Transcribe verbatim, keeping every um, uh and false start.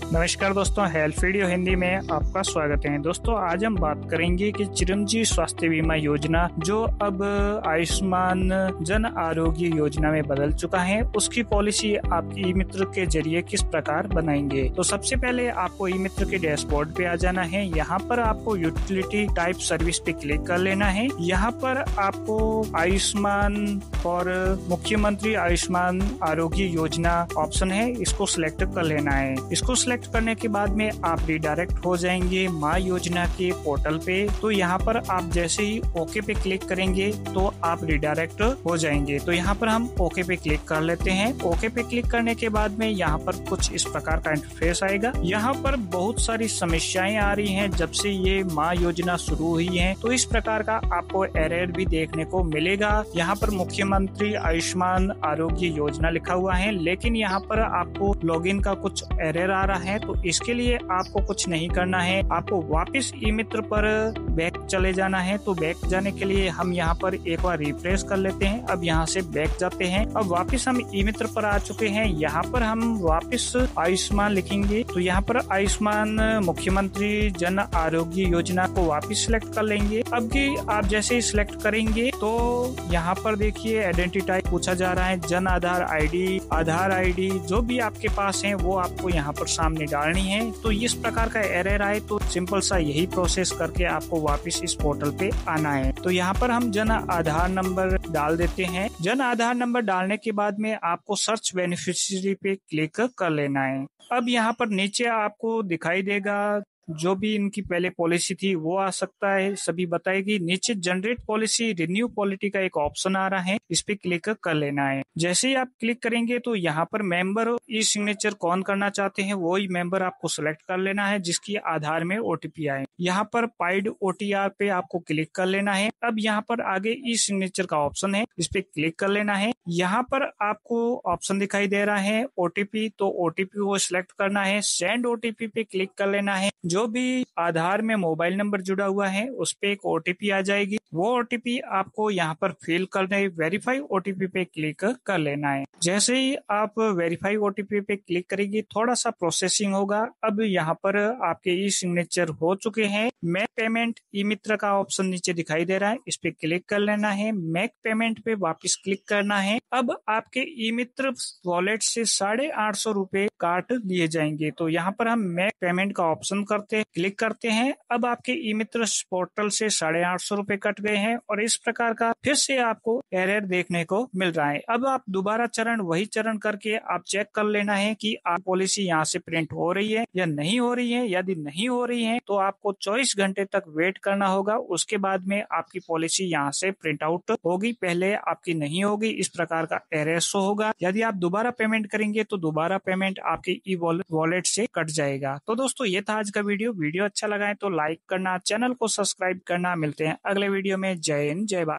नमस्कार दोस्तों, health video Hindi में आपका स्वागत है। दोस्तों आज हम बात करेंगे कि चिरंजीवी स्वास्थ्य बीमा योजना जो अब आयुष्मान जन आरोग्य योजना में बदल चुका है, उसकी पॉलिसी आप ई मित्र के जरिए किस प्रकार बनाएंगे। तो सबसे पहले आपको ई मित्र के डैशबोर्ड पे आ जाना है। यहाँ पर आपको यूटिलिटी टाइप सर्विस पे क्लिक कर लेना है। यहाँ पर आपको आयुष्मान और मुख्यमंत्री आयुष्मान आरोग्य योजना ऑप्शन है, इसको सिलेक्ट कर लेना है। इसको सिलेक्ट करने के बाद में आप रिडायरेक्ट हो जाएंगे माँ योजना के पोर्टल पे। तो यहाँ पर आप जैसे ही ओके पे क्लिक करेंगे तो आप रिडायरेक्ट हो जाएंगे। तो यहाँ पर हम ओके पे क्लिक कर लेते हैं। ओके पे क्लिक करने के बाद में यहाँ पर कुछ इस प्रकार का इंटरफेस आएगा। यहाँ पर बहुत सारी समस्याएं आ रही हैं जब से ये माँ योजना शुरू हुई है। तो इस प्रकार का आपको एरर भी देखने को मिलेगा। यहाँ पर मुख्यमंत्री आयुष्मान आरोग्य योजना लिखा हुआ है, लेकिन यहाँ पर आपको लॉगिन का कुछ एरर आ रहा है। तो इसके लिए आपको कुछ नहीं करना है, आपको वापस ई मित्र पर बैक चले जाना है। तो बैक जाने के लिए हम यहाँ पर एक बार रिफ्रेश कर लेते हैं। अब यहाँ से बैक जाते हैं। अब वापस हम ई मित्र पर आ चुके हैं। यहाँ पर हम वापस आयुष्मान लिखेंगे। तो यहाँ पर आयुष्मान मुख्यमंत्री जन आरोग्य योजना को वापस सिलेक्ट कर लेंगे। अब की आप जैसे ही सिलेक्ट करेंगे तो यहाँ पर देखिए आइडेंटिटी टाइप पूछा जा रहा है, जन आधार आईडी, आधार आईडी जो भी आपके पास है वो आपको यहाँ पर सामने डालनी है। तो इस प्रकार का एरर आए तो सिंपल सा यही प्रोसेस करके आपको वापस इस पोर्टल पे आना है। तो यहाँ पर हम जन आधार नंबर डाल देते हैं। जन आधार नंबर डालने के बाद में आपको सर्च बेनिफिशियरी पे क्लिक कर लेना है। अब यहाँ पर नीचे आपको दिखाई देगा जो भी इनकी पहले पॉलिसी थी वो आ सकता है, सभी बताएगी। नीचे जनरेट पॉलिसी रिन्यू पॉलिसी का एक ऑप्शन आ रहा है, इस पे क्लिक कर लेना है। जैसे ही आप क्लिक करेंगे तो यहाँ पर मेंबर ई सिग्नेचर कौन करना चाहते हैं वही मेंबर आपको सिलेक्ट कर लेना है जिसकी आधार में ओटीपी आए। यहाँ पर पाइड ओटीआर पे आपको क्लिक कर लेना है। अब यहाँ पर आगे ई सिग्नेचर का ऑप्शन है, इस पे क्लिक कर लेना है। यहाँ पर आपको ऑप्शन दिखाई दे रहा है ओटीपी, तो ओटीपी को सिलेक्ट करना है। सेंड ओटीपी पे क्लिक कर लेना है। जो भी आधार में मोबाइल नंबर जुड़ा हुआ है उस पे एक ओटीपी आ जाएगी, वो ओटीपी आपको यहाँ पर फिल करने वेरीफाई ओटीपी पे क्लिक कर लेना है। जैसे ही आप वेरीफाई ओटीपी पे क्लिक करेंगे थोड़ा सा प्रोसेसिंग होगा। अब यहाँ पर आपके ई सिग्नेचर हो चुके हैं। मेक पेमेंट ई मित्र का ऑप्शन नीचे दिखाई दे रहा है, इस पे क्लिक कर लेना है। मेक पेमेंट पे वापस क्लिक करना है। अब आपके ई मित्र वॉलेट से साढ़े आठ सौ रूपए काट लिए जाएंगे। तो यहाँ पर हम मेक पेमेंट का ऑप्शन करते क्लिक करते हैं। अब आपके ई मित्र पोर्टल से साढ़े आठ सौ रूपये कट गए हैं और इस प्रकार का फिर से आपको एरर देखने को मिल रहा है। अब आप दोबारा चरण वही चरण करके आप चेक कर लेना है कि आप पॉलिसी यहाँ से प्रिंट हो रही है या नहीं हो रही है। यदि नहीं हो रही है तो आपको चौबीस घंटे तक वेट करना होगा, उसके बाद में आपकी पॉलिसी यहाँ से प्रिंट आउट होगी। पहले आपकी नहीं होगी, इस प्रकार का एरर शो होगा। यदि आप दोबारा पेमेंट करेंगे तो दोबारा पेमेंट आपके ई वॉलेट से कट जाएगा। तो दोस्तों ये था आज का वीडियो वीडियो अच्छा लगा है तो लाइक करना, चैनल को सब्सक्राइब करना। मिलते हैं अगले वीडियो में। जय हिंद, जय भारत।